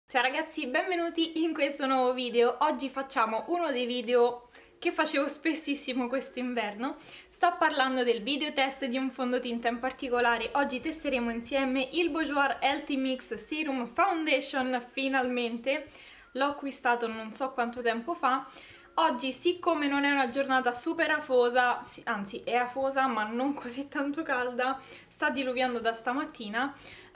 Ciao ragazzi, benvenuti in questo nuovo video. Oggi facciamo uno dei video che facevo spessissimo quest'inverno. Sto parlando del video test di un fondotinta in particolare. Oggi testeremo insieme il Bourjois Healthy Mix Serum Foundation, finalmente. L'ho acquistato non so quanto tempo fa. Oggi, siccome non è una giornata super afosa, anzi è afosa ma non così tanto calda, sta diluviando da stamattina,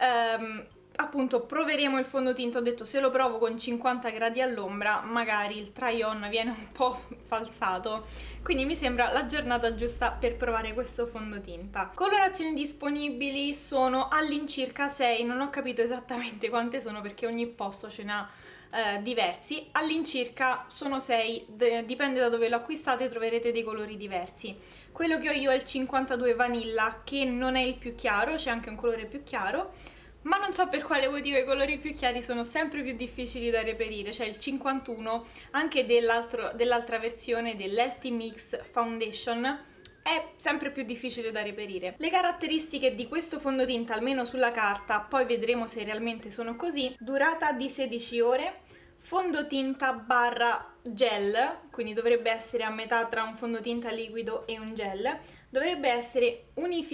appunto proveremo il fondotinta. Ho detto se lo provo con 50 gradi all'ombra magari il try-on viene un po' falsato, quindi mi sembra la giornata giusta per provare questo fondotinta. Colorazioni disponibili sono all'incirca 6, non ho capito esattamente quante sono perché ogni posto ce n'ha diversi, all'incirca sono 6, dipende da dove lo acquistate, troverete dei colori diversi. Quello che ho io è il 52 Vanilla, che non è il più chiaro, c'è anche un colore più chiaro, ma non so per quale motivo i colori più chiari sono sempre più difficili da reperire. C'è il 51 anche dell'altra versione dell'Healthy Mix Foundation, è sempre più difficile da reperire. Le caratteristiche di questo fondotinta, almeno sulla carta, poi vedremo se realmente sono così: durata di 16 ore, fondotinta barra gel, quindi dovrebbe essere a metà tra un fondotinta liquido e un gel, dovrebbe essere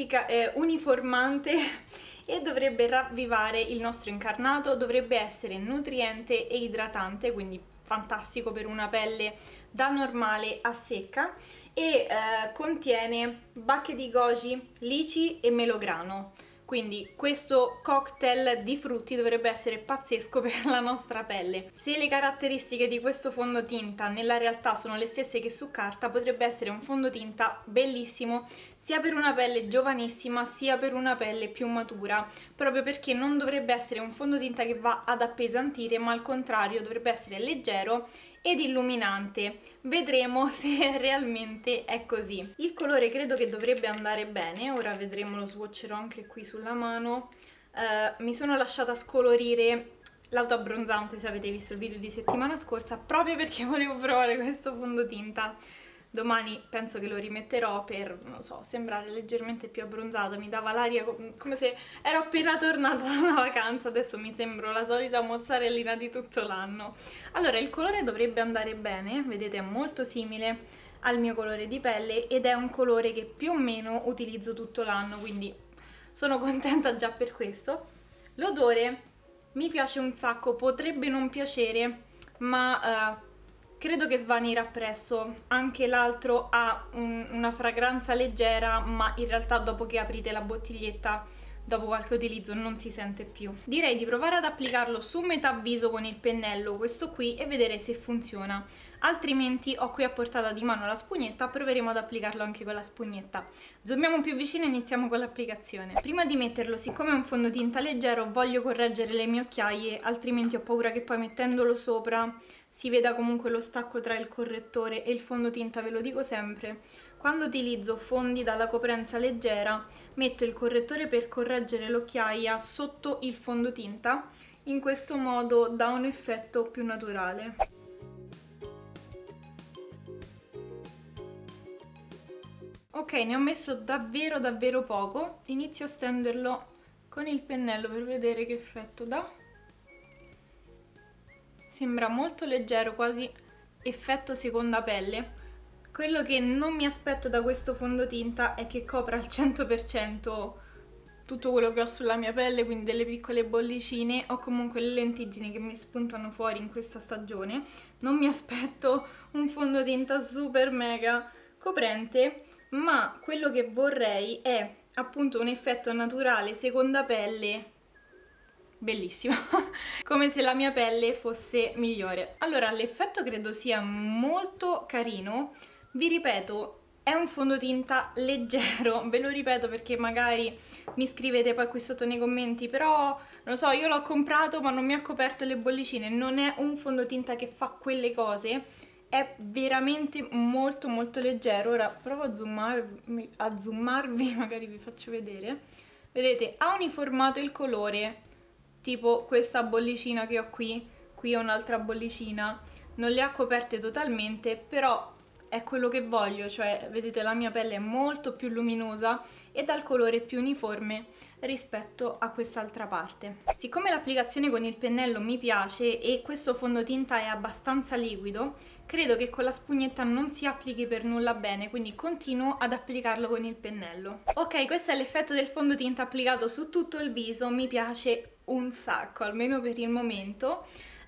uniformante e dovrebbe ravvivare il nostro incarnato, dovrebbe essere nutriente e idratante, quindi fantastico per una pelle da normale a secca, e contiene bacche di goji, lici e melograno. Quindi questo cocktail di frutti dovrebbe essere pazzesco per la nostra pelle. Se le caratteristiche di questo fondotinta nella realtà sono le stesse che su carta, potrebbe essere un fondotinta bellissimo sia per una pelle giovanissima sia per una pelle più matura, proprio perché non dovrebbe essere un fondotinta che va ad appesantire, ma al contrario dovrebbe essere leggero ed illuminante. Vedremo se realmente è così. Il colore credo che dovrebbe andare bene, ora vedremo, lo swatcherò anche qui sulla mano. Mi sono lasciata scolorire l'autoabbronzante, se avete visto il video di settimana scorsa, proprio perché volevo provare questo fondotinta. Domani penso che lo rimetterò per, non so, sembrare leggermente più abbronzata. Mi dava l'aria come se ero appena tornata da una vacanza, adesso mi sembro la solita mozzarellina di tutto l'anno. Allora, il colore dovrebbe andare bene, vedete è molto simile al mio colore di pelle ed è un colore che più o meno utilizzo tutto l'anno, quindi sono contenta già per questo. L'odore mi piace un sacco, potrebbe non piacere, ma credo che svanirà presto. Anche l'altro ha una fragranza leggera, ma in realtà dopo che aprite la bottiglietta, dopo qualche utilizzo non si sente più. Direi di provare ad applicarlo su metà viso con il pennello, questo qui, e vedere se funziona. Altrimenti ho qui a portata di mano la spugnetta, proveremo ad applicarlo anche con la spugnetta. Zoomiamo più vicino e iniziamo con l'applicazione. Prima di metterlo, siccome è un fondotinta leggero, voglio correggere le mie occhiaie, altrimenti ho paura che poi mettendolo sopra si veda comunque lo stacco tra il correttore e il fondotinta. Ve lo dico sempre, quando utilizzo fondi dalla coprenza leggera metto il correttore per correggere l'occhiaia sotto il fondotinta, in questo modo dà un effetto più naturale. Ok, ne ho messo davvero poco, inizio a stenderlo con il pennello per vedere che effetto dà. Sembra molto leggero, quasi effetto seconda pelle. Quello che non mi aspetto da questo fondotinta è che copra al 100% tutto quello che ho sulla mia pelle, quindi delle piccole bollicine o comunque le lentiggini che mi spuntano fuori in questa stagione. Non mi aspetto un fondotinta super mega coprente, ma quello che vorrei è appunto un effetto naturale seconda pelle bellissimo, come se la mia pelle fosse migliore. Allora, l'effetto credo sia molto carino, vi ripeto, è un fondotinta leggero, ve lo ripeto perché magari mi scrivete poi qui sotto nei commenti, però non lo so, io l'ho comprato ma non mi ha coperto le bollicine. Non è un fondotinta che fa quelle cose, è veramente molto leggero. Ora provo a zoomarvi, magari vi faccio vedere. Vedete, ha uniformato il colore, tipo questa bollicina che ho qui ho un'altra bollicina, non le ha coperte totalmente, però è quello che voglio, cioè vedete la mia pelle è molto più luminosa e dal colore più uniforme rispetto a quest'altra parte. Siccome l'applicazione con il pennello mi piace e questo fondotinta è abbastanza liquido, credo che con la spugnetta non si applichi per nulla bene, quindi continuo ad applicarlo con il pennello. Ok, questo è l'effetto del fondotinta applicato su tutto il viso, mi piace un sacco, almeno per il momento.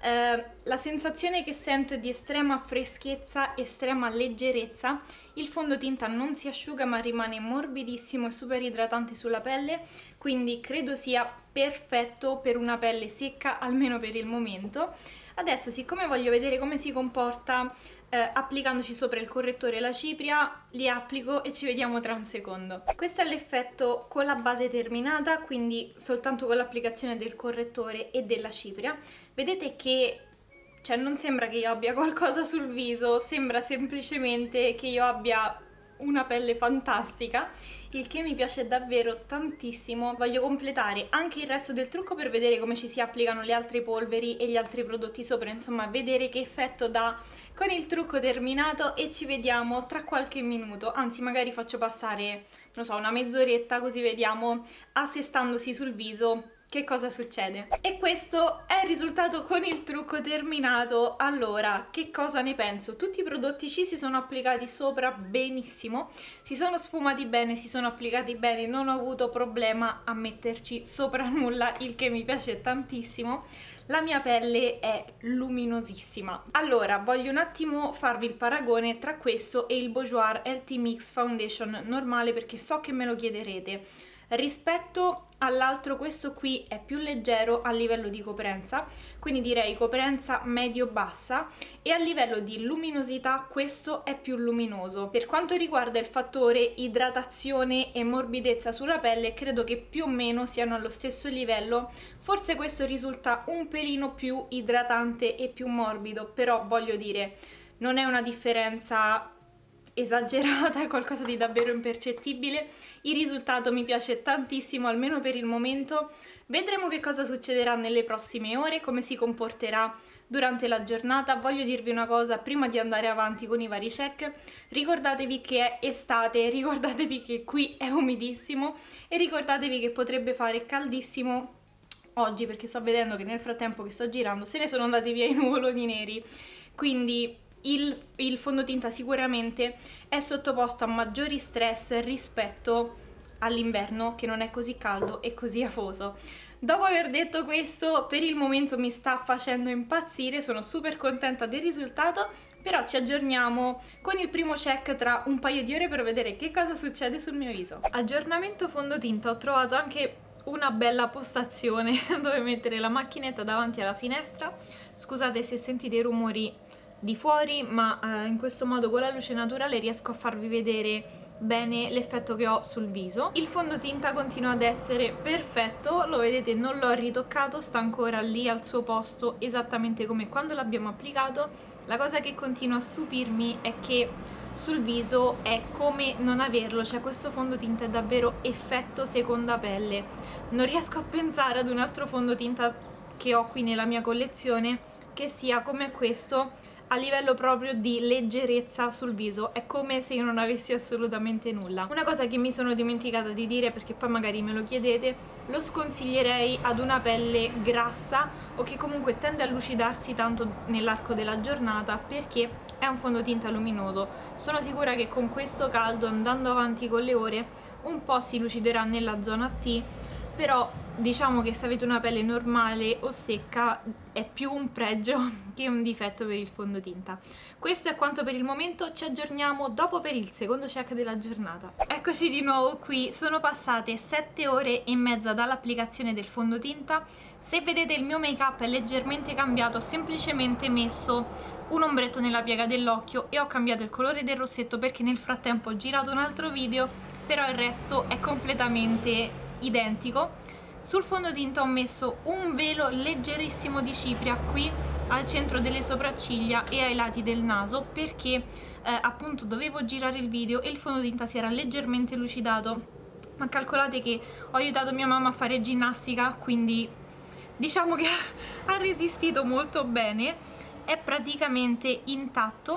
La sensazione che sento è di estrema freschezza, estrema leggerezza. Il fondotinta non si asciuga ma rimane morbidissimo e super idratante sulla pelle, quindi credo sia perfetto per una pelle secca, almeno per il momento. Adesso, siccome voglio vedere come si comporta applicandoci sopra il correttore e la cipria, li applico e ci vediamo tra un secondo. Questo è l'effetto con la base terminata, quindi soltanto con l'applicazione del correttore e della cipria. Vedete che non sembra che io abbia qualcosa sul viso, sembra semplicemente che io abbia una pelle fantastica, il che mi piace davvero tantissimo. Voglio completare anche il resto del trucco per vedere come ci si applicano le altre polveri e gli altri prodotti sopra, insomma vedere che effetto dà con il trucco terminato, e ci vediamo tra qualche minuto, anzi magari faccio passare, non so, una mezz'oretta, così vediamo assestandosi sul viso che cosa succede. E questo è il risultato con il trucco terminato. Allora, che cosa ne penso? Tutti i prodotti ci si sono applicati sopra benissimo, si sono sfumati bene, si sono applicati bene, non ho avuto problema a metterci sopra nulla, il che mi piace tantissimo. La mia pelle è luminosissima. Allora, voglio un attimo farvi il paragone tra questo e il Bourjois Healthy Mix Foundation normale, perché so che me lo chiederete. Rispetto all'altro, questo qui è più leggero a livello di coprenza, quindi direi coprenza medio-bassa, e a livello di luminosità questo è più luminoso. Per quanto riguarda il fattore idratazione e morbidezza sulla pelle, credo che più o meno siano allo stesso livello, forse questo risulta un pelino più idratante e più morbido, però voglio dire, non è una differenza esagerata, è qualcosa di davvero impercettibile. Il risultato mi piace tantissimo, almeno per il momento. Vedremo che cosa succederà nelle prossime ore, come si comporterà durante la giornata. Voglio dirvi una cosa prima di andare avanti con i vari check: ricordatevi che è estate, ricordatevi che qui è umidissimo e ricordatevi che potrebbe fare caldissimo oggi, perché sto vedendo che nel frattempo che sto girando se ne sono andati via i nuvoloni neri, quindi il fondotinta sicuramente è sottoposto a maggiori stress rispetto all'inverno, che non è così caldo e così afoso. Dopo aver detto questo, per il momento mi sta facendo impazzire, sono super contenta del risultato, però ci aggiorniamo con il primo check tra un paio di ore per vedere che cosa succede sul mio viso. Aggiornamento fondotinta: ho trovato anche una bella postazione dove mettere la macchinetta davanti alla finestra. Scusate se sentite i rumori di fuori, ma in questo modo con la luce naturale riesco a farvi vedere bene l'effetto che ho sul viso. Il fondotinta continua ad essere perfetto, lo vedete, non l'ho ritoccato, sta ancora lì al suo posto esattamente come quando l'abbiamo applicato. La cosa che continua a stupirmi è che sul viso è come non averlo, cioè questo fondotinta è davvero effetto seconda pelle. Non riesco a pensare ad un altro fondotinta che ho qui nella mia collezione che sia come questo a livello proprio di leggerezza sul viso. È come se io non avessi assolutamente nulla. Una cosa che mi sono dimenticata di dire, perché poi magari me lo chiedete: lo sconsiglierei ad una pelle grassa o che comunque tende a lucidarsi tanto nell'arco della giornata, perché è un fondotinta luminoso. Sono sicura che con questo caldo, andando avanti con le ore, un po' si luciderà nella zona T, però diciamo che se avete una pelle normale o secca è più un pregio che un difetto per il fondotinta. Questo è quanto per il momento, ci aggiorniamo dopo per il secondo check della giornata. Eccoci di nuovo qui, sono passate 7 ore e mezza dall'applicazione del fondotinta. Se vedete il mio make up è leggermente cambiato, ho semplicemente messo un ombretto nella piega dell'occhio e ho cambiato il colore del rossetto perché nel frattempo ho girato un altro video, però il resto è completamente identico. Sul fondotinta ho messo un velo leggerissimo di cipria qui al centro delle sopracciglia e ai lati del naso, perché appunto dovevo girare il video e il fondotinta si era leggermente lucidato, ma calcolate che ho aiutato mia mamma a fare ginnastica, quindi diciamo che ha resistito molto bene, è praticamente intatto.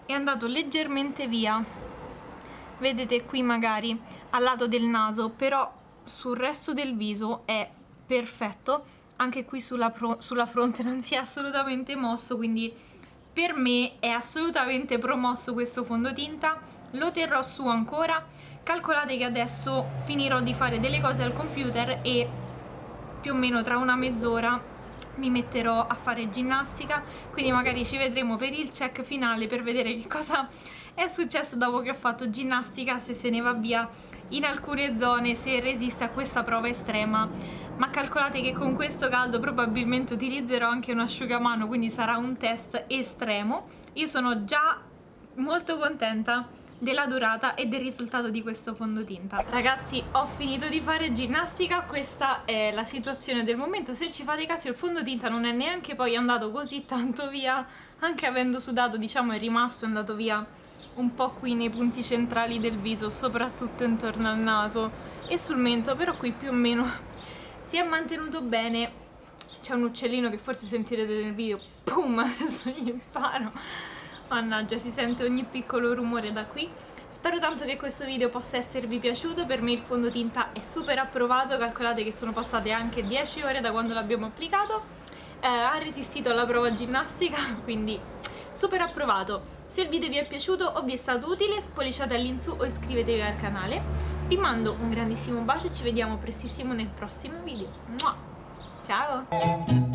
è andato leggermente via, vedete qui magari al lato del naso, però sul resto del viso è perfetto, anche qui sulla fronte non si è assolutamente mosso, quindi per me è assolutamente promosso questo fondotinta, lo terrò su ancora. Calcolate che adesso finirò di fare delle cose al computer e più o meno tra una mezz'ora mi metterò a fare ginnastica, quindi magari ci vedremo per il check finale per vedere che cosa è successo dopo che ho fatto ginnastica, se se ne va via in alcune zone, se resiste a questa prova estrema. Ma calcolate che con questo caldo probabilmente utilizzerò anche un asciugamano, quindi sarà un test estremo. Io sono già molto contenta della durata e del risultato di questo fondotinta. Ragazzi, ho finito di fare ginnastica, questa è la situazione del momento. Se ci fate caso, il fondotinta non è neanche poi andato così tanto via, anche avendo sudato, diciamo, è rimasto, è andato via un po' qui nei punti centrali del viso, soprattutto intorno al naso e sul mento, però qui più o meno si è mantenuto bene. C'è un uccellino che forse sentirete nel video, pum, adesso gli sparo. Mannaggia, si sente ogni piccolo rumore da qui. Spero tanto che questo video possa esservi piaciuto. Per me il fondotinta è super approvato, calcolate che sono passate anche 10 ore da quando l'abbiamo applicato, ha resistito alla prova ginnastica, quindi super approvato. Se il video vi è piaciuto o vi è stato utile, spolliciate all'insù o iscrivetevi al canale. Vi mando un grandissimo bacio e ci vediamo prestissimo nel prossimo video. Ciao!